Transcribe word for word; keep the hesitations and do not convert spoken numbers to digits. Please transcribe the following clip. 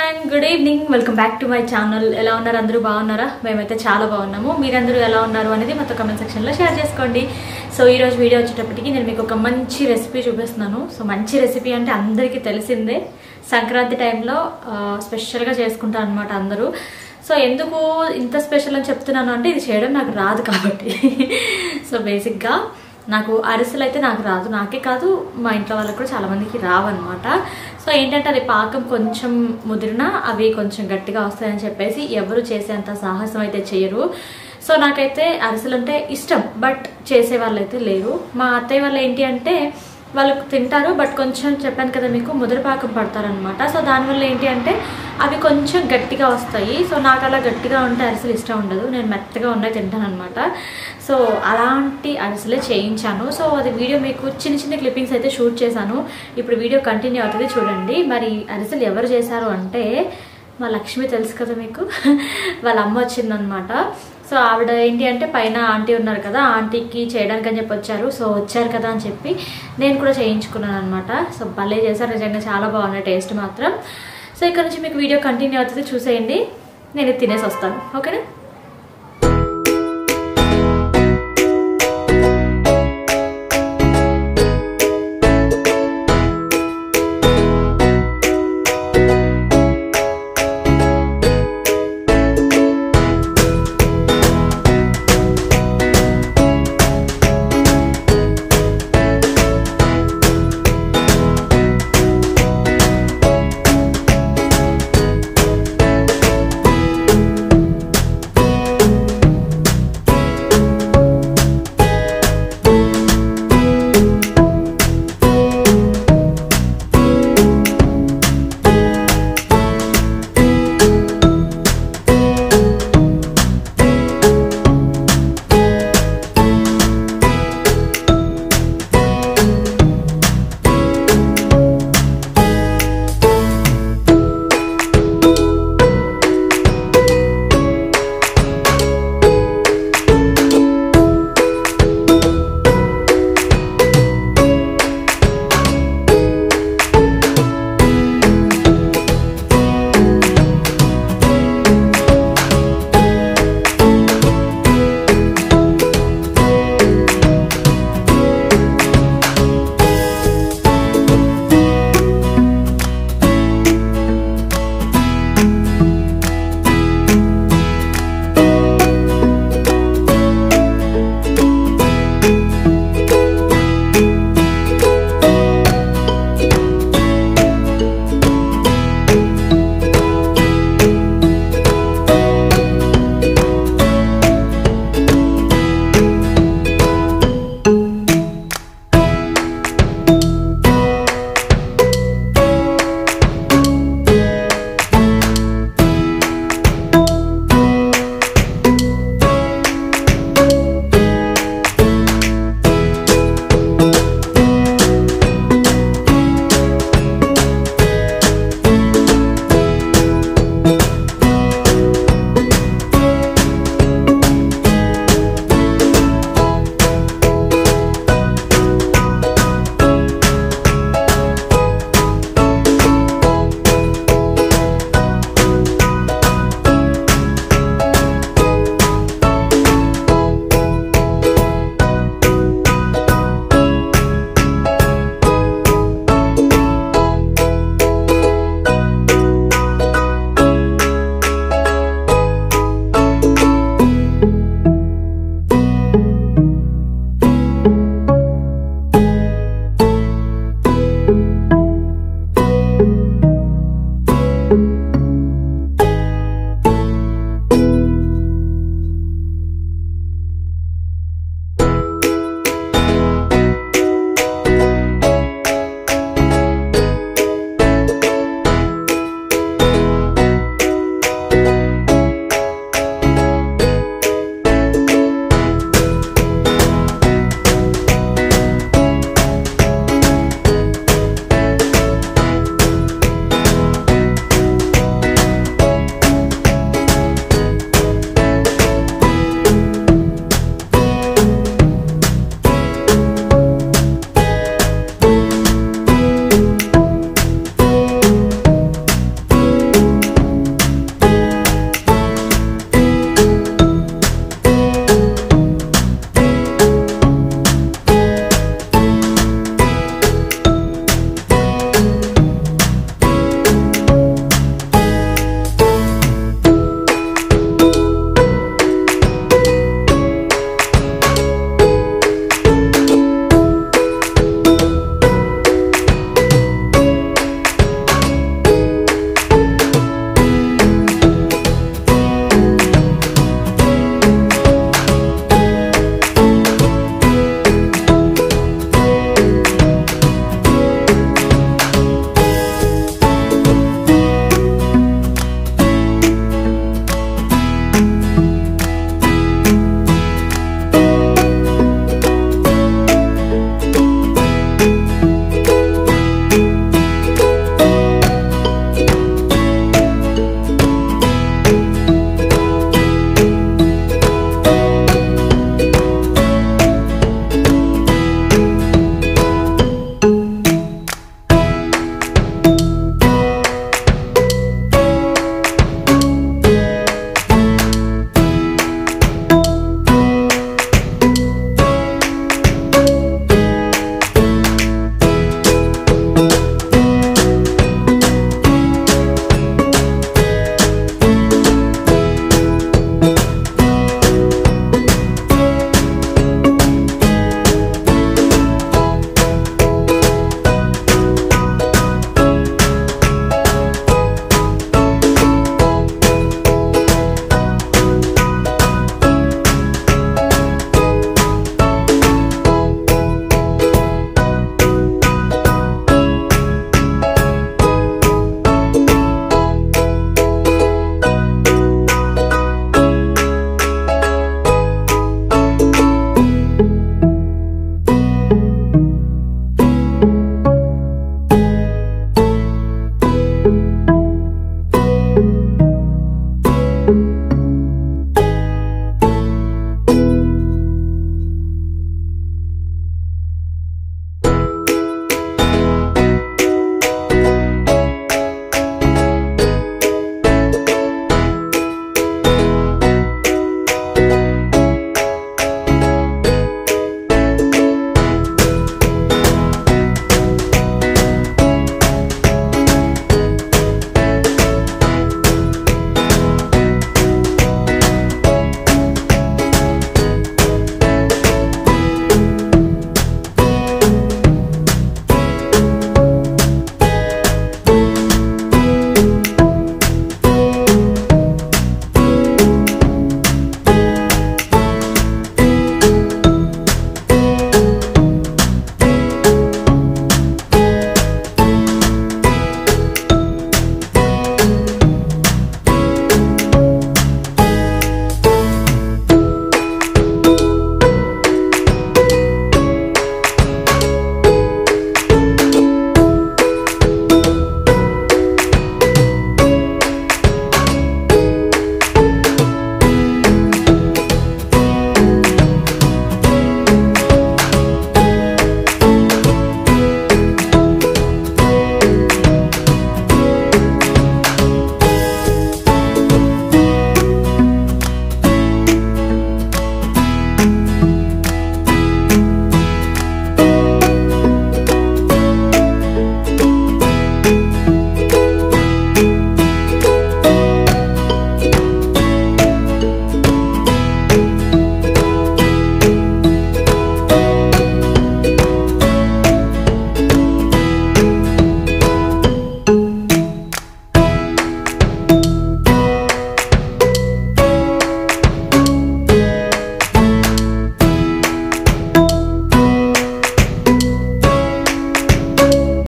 everyone good evening welcome back to my channel ఎలా ఉన్నారు అందరూ బాగున్నారా మేమైతే చాలా బాగున్నాము మీరందరూ ఎలా ఉన్నారు అనేది మాతో కామెంట్ సెక్షన్ లో షేర్ చేసుకోండి సో ఈ రోజు వీడియో వచ్చేటప్పటికి నేను మీకు ఒక మంచి రెసిపీ చూపిస్తున్నాను సో మంచి రెసిపీ అంటే అందరికీ తెలిసిందే సంక్రాంతి టైంలో స్పెషల్ గా చేసుకుంటారు అన్నమాట అందరూ సో ఎందుకు ఇంత స్పెషల్ అని చెప్తున్నాను అంటే ఇది చేయడం నాకు రాదు కాబట్టి సో బేసిక్ గా నాకు అరిసెలు అయితే నాకు రాదు నాకే కాదు మా ఇంట్లో వాళ్ళకి కూడా చాలా మందికి రావన్నమాట సో ఏంటంటే అది పాకం కొంచెం ముదిరినా అవి కొంచెం గట్టిగా వస్తాయని చెప్పేసి ఎవరు చేసేంత సాహసం అయితే చేయరు సో నాకైతే అరిసెలు అంటే ఇష్టం బట్ చేసే వాళ్ళు అయితే లేరు మా అత్తయ్య వాళ్ళు ఏంటి అంటే వాళ్ళు తింటారు బట్ కొంచెం చెప్పాను కదా మీకు ముదిరి పాకం పడతారనమాట సో దానివల్ల ఏంటి అంటే అవి కొంచెం గట్టిగా వస్తాయి సో నాకు అలా గట్టిగా ఉంటే అరిసెలు ఇష్టం ఉండదు నేను మెత్తగా ఉన్నాయి తింటాను అనమాట సో అలాంటి అరిసెలే చేయించాను సో అది వీడియో మీకు చిన్న చిన్న క్లిప్పింగ్స్ అయితే షూట్ చేశాను ఇప్పుడు వీడియో కంటిన్యూ అవుతుంది చూడండి మరి అరిసెలు ఎవరు చేశారు అంటే మా లక్ష్మి తెలుసు కదా మీకు వాళ్ళ అమ్మ వచ్చిందనమాట సో ఆవిడ ఏంటి అంటే పైన ఆంటీ ఉన్నారు కదా ఆంటీకి చేయడానికి అని చెప్పి వచ్చారు సో వచ్చారు కదా అని చెప్పి నేను కూడా చేయించుకున్నాను అనమాట సో భలే చేశారు నిజంగా చాలా బాగున్నాయి టేస్ట్ మాత్రం సో ఇక్కడ నుంచి మీకు వీడియో కంటిన్యూ అవుతుంది చూసేయండి నేను తినేసి వస్తాను ఓకేనా